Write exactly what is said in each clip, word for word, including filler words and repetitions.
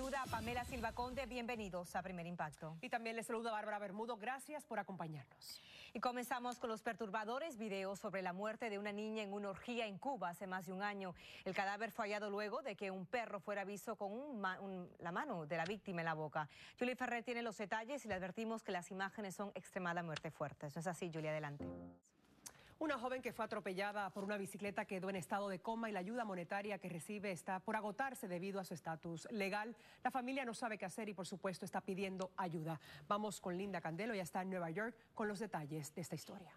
saluda Pamela Silva Conde, bienvenidos a Primer Impacto. Y también les saluda Bárbara Bermudo, gracias por acompañarnos. Y comenzamos con los perturbadores videos sobre la muerte de una niña en una orgía en Cuba hace más de un año. El cadáver fue hallado luego de que un perro fuera visto con un ma un, la mano de la víctima en la boca. Julie Ferrer tiene los detalles y le advertimos que las imágenes son extremadamente fuertes. ¿No es así, Julia? Adelante. Una joven que fue atropellada por una bicicleta quedó en estado de coma y la ayuda monetaria que recibe está por agotarse debido a su estatus legal. La familia no sabe qué hacer y por supuesto está pidiendo ayuda. Vamos con Linda Candelo, ya está en Nueva York con los detalles de esta historia.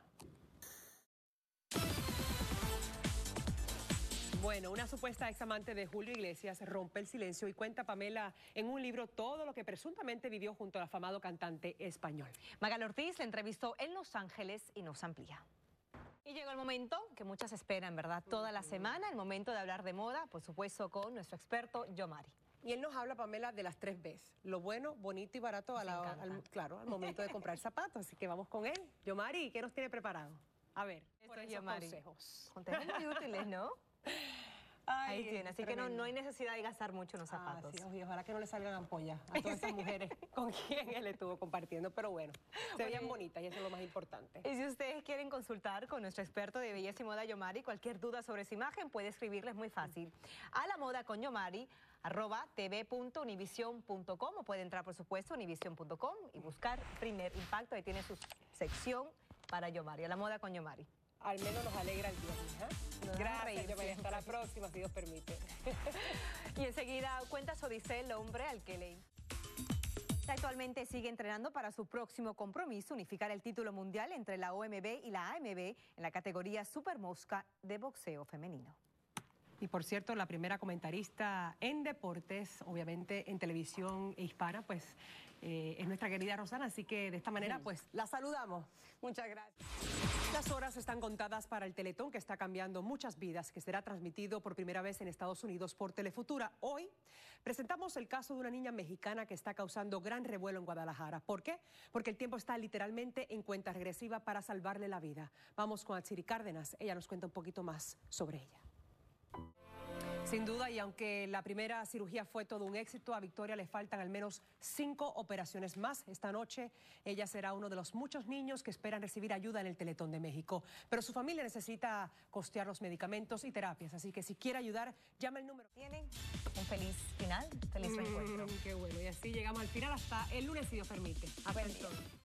Bueno, una supuesta examante de Julio Iglesias rompe el silencio y cuenta, Pamela, en un libro todo lo que presuntamente vivió junto al afamado cantante español. Magali Ortiz la entrevistó en Los Ángeles y nos amplía. Y llegó el momento que muchas esperan, ¿verdad? Toda la semana, el momento de hablar de moda, por supuesto, con nuestro experto, Yomari. Y él nos habla, Pamela, de las tres Bs. Lo bueno, bonito y barato a la, al, claro, al momento de comprar zapatos. Así que vamos con él. Yomari, ¿qué nos tiene preparado? A ver, por esos Yomari. consejos. Consejos muy útiles, ¿no? Ay, ahí tiene, así tremendo. que no, no hay necesidad de gastar mucho en los zapatos. Ah, sí, ojalá que no le salgan ampollas a todas esas mujeres con quien él estuvo compartiendo, pero bueno, se veían bonitas y eso es lo más importante. Y si ustedes quieren consultar con nuestro experto de belleza y moda, Yomari, cualquier duda sobre su imagen, puede escribirles muy fácil a la moda con Yomari, arroba tv punto univision punto com, o puede entrar, por supuesto, a univision punto com y buscar Primer Impacto. Ahí tiene su sección para Yomari, a la moda con Yomari. Al menos nos alegra el día, ¿eh? Gracias, Yomari. Hasta la próxima, si Dios permite. Y enseguida cuenta su odisea el hombre al que le... Actualmente sigue entrenando para su próximo compromiso, unificar el título mundial entre la O M B y la A M B en la categoría Super Mosca de boxeo femenino. Y por cierto, la primera comentarista en deportes, obviamente en televisión hispana, pues eh, es nuestra querida Rosana, así que de esta manera pues la saludamos. Muchas gracias. Las horas están contadas para el Teletón, que está cambiando muchas vidas, que será transmitido por primera vez en Estados Unidos por Telefutura. Hoy presentamos el caso de una niña mexicana que está causando gran revuelo en Guadalajara. ¿Por qué? Porque el tiempo está literalmente en cuenta regresiva para salvarle la vida. Vamos con Atsiri Cárdenas, ella nos cuenta un poquito más sobre ella. Sin duda, y aunque la primera cirugía fue todo un éxito, a Victoria le faltan al menos cinco operaciones más. Esta noche ella será uno de los muchos niños que esperan recibir ayuda en el Teletón de México. Pero su familia necesita costear los medicamentos y terapias, así que si quiere ayudar, llama el número. Tienen un feliz final, feliz reencuentro. Mm, qué bueno, y así llegamos al final hasta el lunes, si Dios permite. Hasta Buen entonces. día.